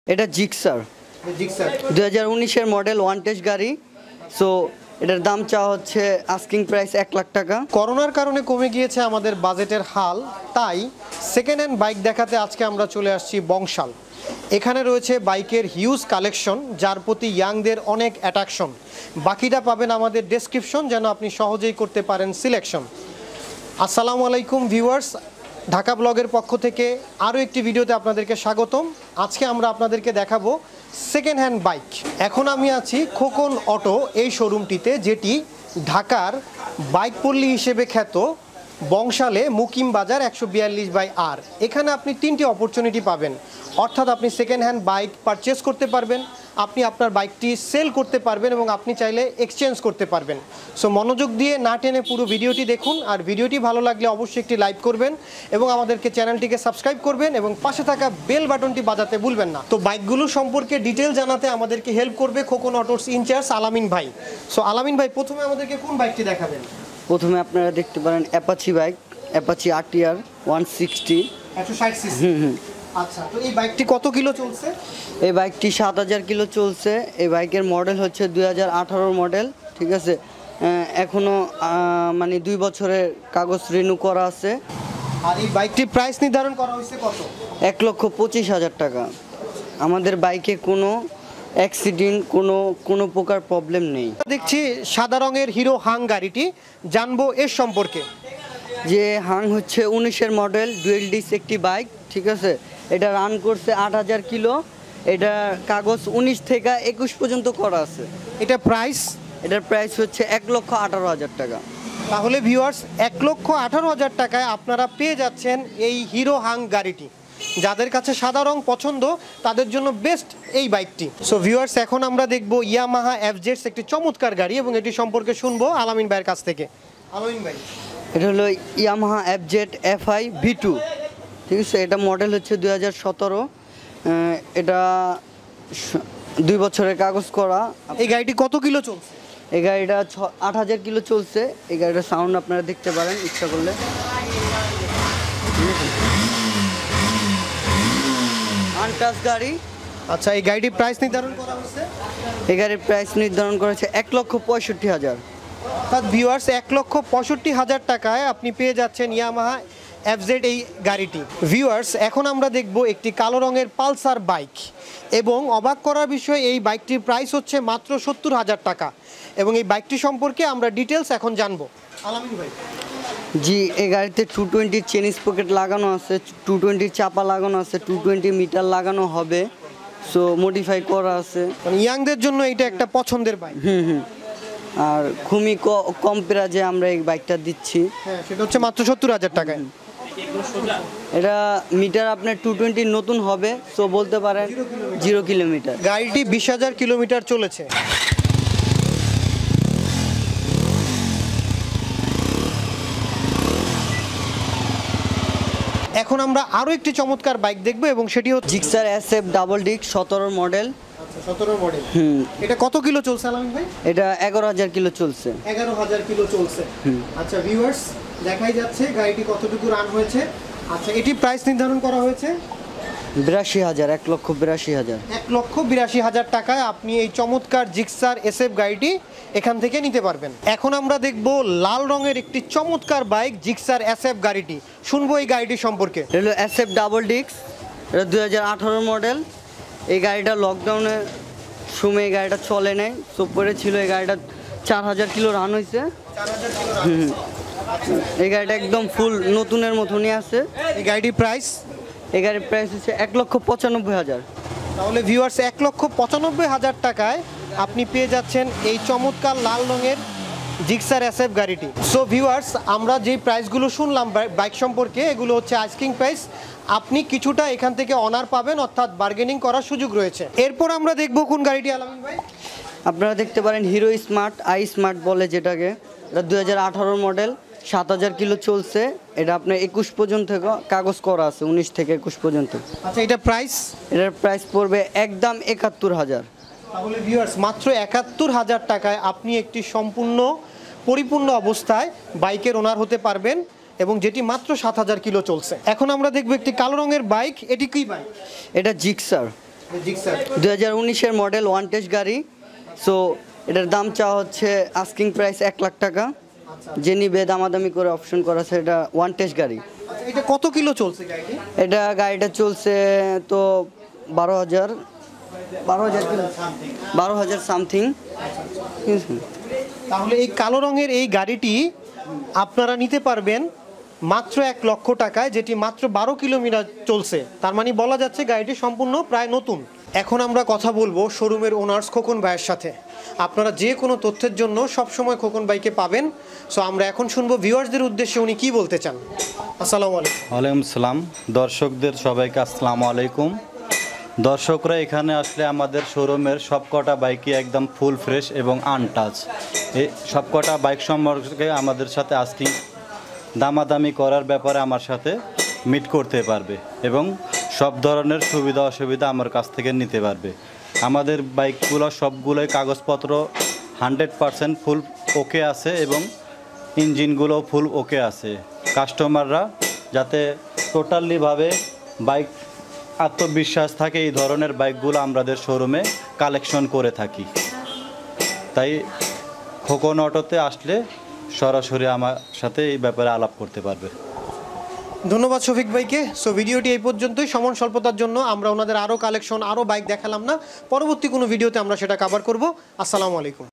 এটা জিক্সার 2019 এর model one test গাড়ি। সো এটার দাম চাওয়া হচ্ছে আস্কিং প্রাইস 1 লাখ টাকা। করোনার কারণে কমে গিয়েছে আমাদের বাজেটের হাল, তাই সেকেন্ড হ্যান্ড বাইক দেখাতে আজকে আমরা চলে আসছি বংশাল। এখানে রয়েছে বাইকের হিউজ কালেকশন, যার প্রতি ইয়াংদের অনেক অ্যাট্রাকশন। বাকিটা পাবেন আমাদের ডেসক্রিপশন, যেন আপনি সহজেই করতে পারেন সিলেকশন। আসসালামু আলাইকুম ভিউয়ার্স, ঢাকা ব্লগের পক্ষ থেকে আরও একটি ভিডিওতে আপনাদেরকে স্বাগতম। আজকে আমরা আপনাদেরকে দেখাবো সেকেন্ড হ্যান্ড বাইক। এখন আমি আছি খোকন অটো এই শোরুমটিতে, যেটি ঢাকার বাইক পল্লী হিসেবে খ্যাত বংশালে মুকিম বাজার 142/R। এখানে আপনি 3টি অপরচুনিটি পাবেন, অর্থাৎ আপনি সেকেন্ড হ্যান্ড বাইক পারচেস করতে পারবেন, আপনি আপনার বাইকটি সেল করতে পারবেন এবং আপনি চাইলে এক্সচেঞ্জ করতে পারবেন। সো মনোযোগ দিয়ে না টেনে পুরো ভিডিওটি দেখুন, আর ভিডিওটি ভালো লাগলে অবশ্যই একটি লাইক করবেন এবং আমাদেরকে চ্যানেলটিকে সাবস্ক্রাইব করবেন এবং পাশে থাকা বেল বাটনটি বাজাতে ভুলবেন না। তো বাইকগুলো সম্পর্কে ডিটেল জানাতে আমাদেরকে হেল্প করবে খোকন অটোস ইনচার্জ আলামিন ভাই। সো আলামিন ভাই, প্রথমে আমাদেরকে কোন বাইকটি দেখাবেন? প্রথমে আপনারা দেখতে পারেন Apache bike, Apache RTR 160 160 CC. আচ্ছা, তো এই বাইকটি কত কিলো চলছে? এই বাইকটি 7000 কিলো চলছে। এই বাইকের মডেল হচ্ছে 2018 মডেল, ঠিক আছে। এখনো মানে 2 বছরের কাগজ রিনিউ করা আছে। আর এই বাইকটির প্রাইস নির্ধারণ করা হয়েছে কত? 1,25,000 টাকা। আমাদের বাইকে কোনো অ্যাক্সিডেন্ট, কোনো প্রকার প্রবলেম নেই। দেখছি সাদা রঙের হিরো হাং গাড়িটি, জানবো এর সম্পর্কে। যে হাং হচ্ছে 19-এর মডেল, ডুয়েল ডিস্ক একটি বাইক, ঠিক আছে। এটা রান করছে 8000 কিলো। এটা কাগজ 19 থেকে 21 পর্যন্ত করা আছে। এটা প্রাইস? এটার প্রাইস হচ্ছে 1,18,000 টাকা। তাহলে ভিউয়ার্স, 1,18,000 টাকায় আপনারা পেয়ে যাচ্ছেন এই হিরো হাং গাড়িটি। যাদের কাছে সাদা রং পছন্দ তাদের জন্য বেস্ট এই বাইকটি। সো ভিউয়ার্স, এখন আমরা দেখব ইয়ামাহা FZ একটি চমৎকার গাড়ি এবং এটি সম্পর্কে শুনবো আলামিন ভাইয়ের কাছ থেকে। আলামিন ভাই, এটা হলো ইয়ামাহা FZ FI V2, ঠিক আছে। এটা মডেল হচ্ছে 2017। এটা 2 বছরের কাগজ করা। এই গাড়িটি কত কিলো চলছে? এই গাড়িটা 8000 কিলো চলছে। এই গাড়িটার সাউন্ড আপনারা দেখতে পারেন ইচ্ছা করলে। আনটাচ গাড়ি। আচ্ছা, এই গাড়িটির প্রাইস নির্ধারণ করা হয়েছে? এই গাড়ির প্রাইস নির্ধারণ করেছে 1,65,000। অর্থাৎ ভিউয়ার্স, 1,65,000 টাকায় আপনি পেয়ে যাচ্ছেন ইয়ামাহা FZ এই গাড়িটি। ভিউয়ার্স, এখন আমরা দেখব একটি কালো রঙের পালসার বাইক, এবং অবাক করার বিষয় এই বাইকটির প্রাইস হচ্ছে মাত্র 70,000 টাকা। এবং এই বাইকটি সম্পর্কে আমরা ডিটেলস এখন জানবো। আলামিন ভাই, জি, এই গাড়িতে 220 চেন স্পকেট লাগানো আছে, 220 চাপা লাগানো আছে, 220 মিটার লাগানো হবে। সো মডিফাই করা আছে, মানে ইয়াংদের জন্য এটা একটা পছন্দের বাইক। আর খুবই কম প্রাইজে আমরা এই বাইকটা দিচ্ছি। হ্যাঁ, সেটা হচ্ছে মাত্র 70,000 টাকায়। এটা মিটার আপনার 220 নতুন হবে, সো বলতে পারেন 0 কিলোমিটার। গাড়িটি 20,000 কিলোমিটার চলেছে। এখন আমরা আরো একটি চমৎকার বাইক দেখবো, এবং সেটি হচ্ছে Gixxer SF double disc 17 model. 17 model. এটা কত কিলো চলছে আলামিন ভাই? এটা 11,000 কিলো চলছে। 11,000 কিলো চলছে। আচ্ছা ভিউয়ার্স, দেখাই যাচ্ছে গাড়িটি কতটুকু রান হয়েছে। আচ্ছা, এটি প্রাইস নির্ধারণ করা হয়েছে 82,000, 1,82,000। 1,82,000 টাকায় আপনি এই চমৎকার জিক্সার SF গাড়িটি এখান থেকে নিতে পারবেন। এখন আমরা দেখব লাল রঙের একটি চমৎকার বাইক, জিক্সার SF গাড়িটি। শুনবো এই গাড়িটি সম্পর্কে। এটা হলো SF ডাবল ডিস্ক, এটা 2018 মডেল। এই গাড়িটা লকডাউনের সময় এই গাড়িটা চলে নেয়, সো পড়েছিল। এই গাড়িটা 4,000 কিলো রান হয়েছে। এই গাড়িটা একদম ফুল নতুনের মতনই আছে। এই গাড়িটির প্রাইস? এই গাড়ির প্রাইস হচ্ছে 1,95,000। তাহলে ভিউয়ার্স, 1,95,000 টাকায় আপনি পেয়ে যাচ্ছেন এই চমৎকার লাল রঙের জিক্সার SF গাড়িটি। সো ভিউয়ার্স, আমরা যেই প্রাইসগুলো শুনলাম বাইক সম্পর্কে, এগুলো হচ্ছে আস্কিং প্রাইস। আপনি কিছুটা এখান থেকে অনার পাবেন, অর্থাৎ বার্গেনিং করার সুযোগ রয়েছে। এরপর আমরা দেখব কোন গাড়িটি আলামিন ভাই? আপনারা দেখতে পারেন হিরো স্মার্ট, স্মার্ট বলে যেটাকে। এটা 2018 মডেল, 7,000 কিলো চলছে। এটা আপনার 21 পর্যন্ত কাগজ করা আছে, 19 থেকে 21 পর্যন্ত। আচ্ছা, এটা প্রাইস? এটার প্রাইস পড়বে একদম 71,000। তাহলে ভিউয়ার্স, মাত্র 71,000 টাকায় আপনি একটি সম্পূর্ণ পরিপূর্ণ অবস্থায় বাইকের ওনার হতে পারবেন, এবং যেটি মাত্র 7,000 কিলো চলছে। এখন আমরা দেখব একটি কালো রঙের বাইক। এটি কি বাইক? এটা জিক্সার। জিক্সার 2019-এর মডেল ওয়ান টেস্ট গাড়ি। সো এটার দাম চাওয়া হচ্ছে আস্কিং প্রাইস 1 লাখ টাকা। যে নিবে দামাদামি করে অপশন করা আছে। এটা ওয়ান টেস্ট গাড়ি। আচ্ছা, এটা কত কিলো চলছে গাড়িটি? গাড়িটা চলছে তো 12,000 সামথিং। তাহলে এই কালো রঙের এই গাড়িটি আপনারা নিতে পারবেন মাত্র 1 লক্ষ টাকায়, যেটি মাত্র 12 কিলোমিটার চলছে। তার মানে বলা যাচ্ছে গাড়িটি সম্পূর্ণ প্রায় নতুন। এখন আমরা কথা বলবো শোরুমের ওনার্স খোকন ভাইয়ের সাথে। আপনারা যে কোনো তথ্যের জন্য সবসময় খোকন ভাইকে পাবেন। সো আমরা এখন শুনবো ভিউয়ার্সদের উদ্দেশ্যে উনি কি বলতে চান। আসসালামু আলাইকুম। ওয়ালাইকুম সালাম। দর্শকদের সবাইকে আসসালামু আলাইকুম। দর্শকরা এখানে আসলে আমাদের শোরুমের সবকটা বাইকই একদম ফুল ফ্রেশ এবং আনটাচ। এই সবকটা বাইক সম্পর্কে আমাদের সাথে আজকে দামাদামি করার ব্যাপারে আমার সাথে মিট করতে পারবে এবং সব ধরনের সুবিধা অসুবিধা আমার কাছ থেকে নিতে পারবে। আমাদের বাইকগুলো সবগুলোই কাগজপত্র 100% ফুল ওকে আছে এবং ইঞ্জিনগুলোও ফুল ওকে আছে। কাস্টমাররা যাতে টোটালিভাবে বাইক আত্মবিশ্বাস থাকে এই ধরনের বাইকগুলো আমাদের শোরুমে কালেকশন করে থাকি। তাই খোকন অটোতে আসলে সরাসরি আমার সাথে এই ব্যাপারে আলাপ করতে পারবে। ধন্যবাদ শফিক ভাইকে। সো ভিডিওটি এই পর্যন্তই। সময় স্বল্পতার জন্য আমরা ওনাদের আরও কালেকশন, আরও বাইক দেখালাম না। পরবর্তী কোনো ভিডিওতে আমরা সেটা কভার করব। আসসালামু আলাইকুম।